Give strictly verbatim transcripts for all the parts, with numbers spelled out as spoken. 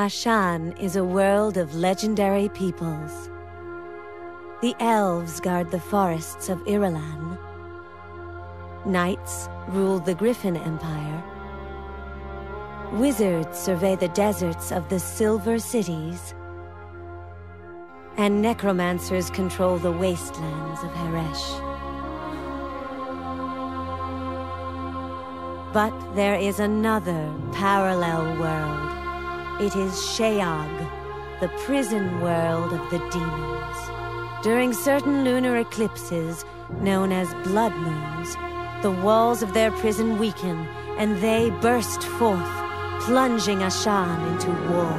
Ashan is a world of legendary peoples. The elves guard the forests of Irulan. Knights rule the Griffin Empire. Wizards survey the deserts of the Silver Cities. And necromancers control the wastelands of Heresh. But there is another parallel world. It is Shayag, the prison world of the demons. During certain lunar eclipses, known as blood moons, the walls of their prison weaken, and they burst forth, plunging Ashan into war.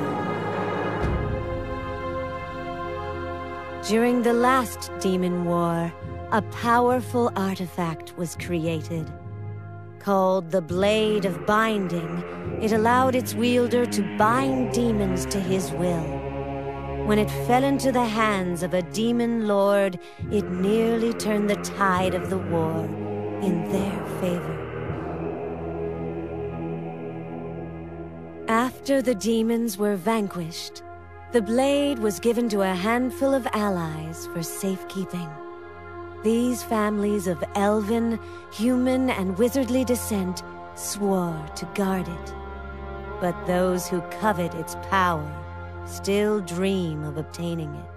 During the last Demon War, a powerful artifact was created. Called the Blade of Binding, it allowed its wielder to bind demons to his will. When it fell into the hands of a demon lord, it nearly turned the tide of the war in their favor. After the demons were vanquished, the blade was given to a handful of allies for safekeeping. These families of elven, human, and wizardly descent swore to guard it. But those who covet its power still dream of obtaining it.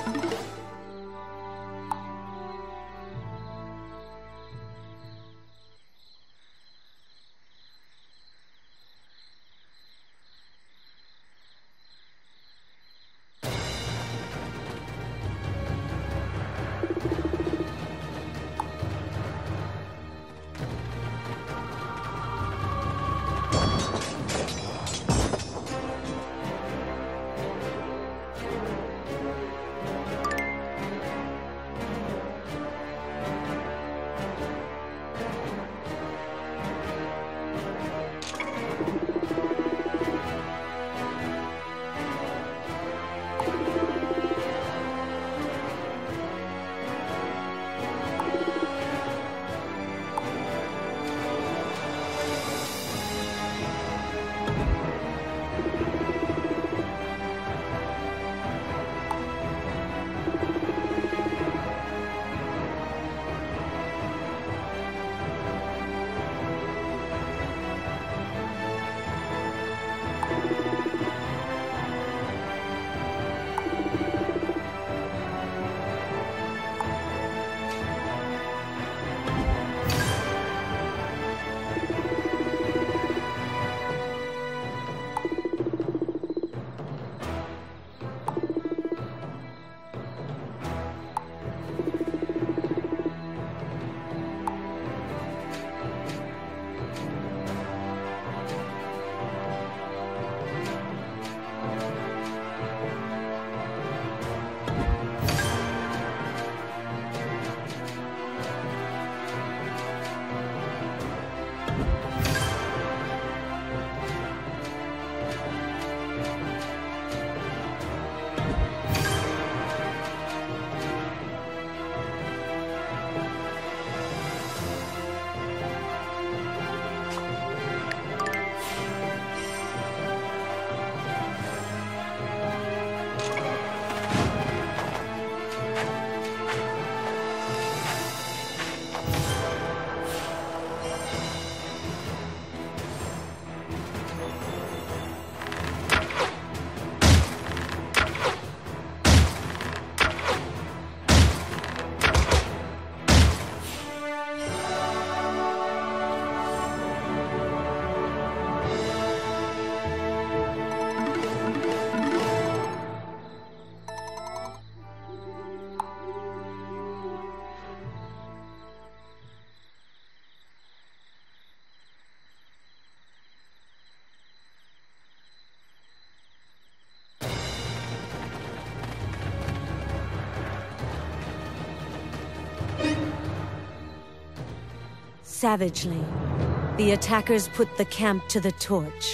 Savagely, the attackers put the camp to the torch,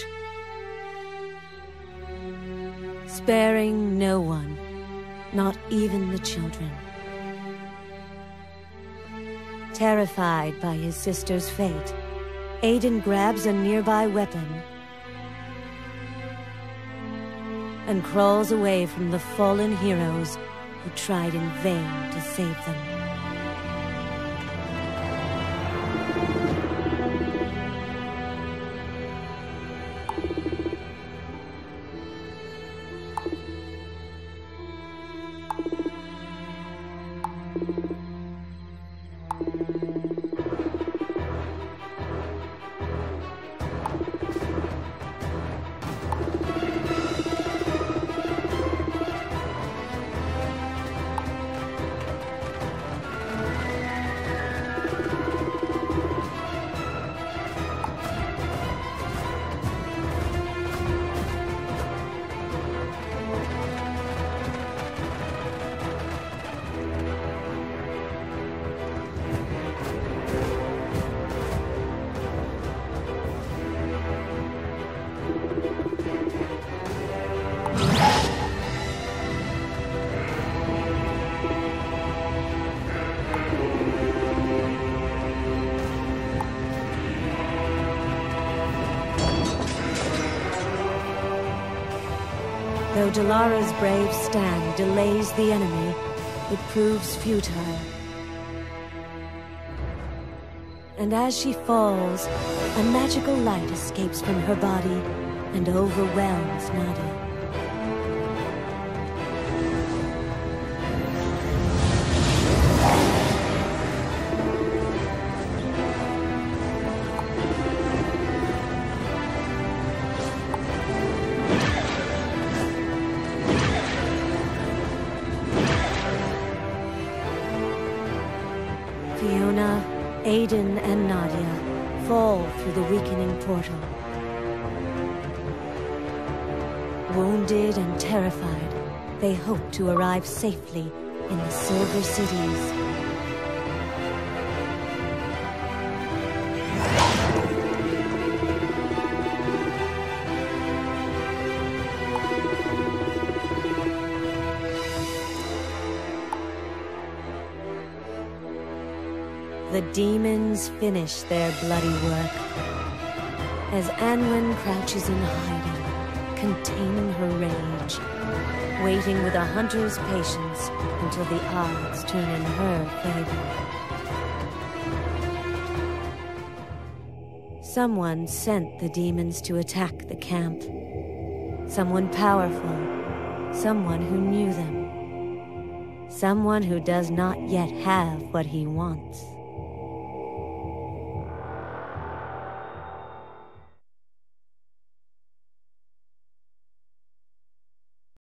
sparing no one, not even the children. Terrified by his sister's fate, Aiden grabs a nearby weapon and crawls away from the fallen heroes who tried in vain to save them. Though Dalara's brave stand delays the enemy, it proves futile. And as she falls, a magical light escapes from her body and overwhelms Nadia. Fiona, Aiden, and Nadia fall through the weakening portal. Wounded and terrified, they hope to arrive safely in the Silver Cities. The demons finish their bloody work as Anwen crouches in hiding, containing her rage, waiting with a hunter's patience until the odds turn in her favor. Someone sent the demons to attack the camp. Someone powerful, someone who knew them. Someone who does not yet have what he wants.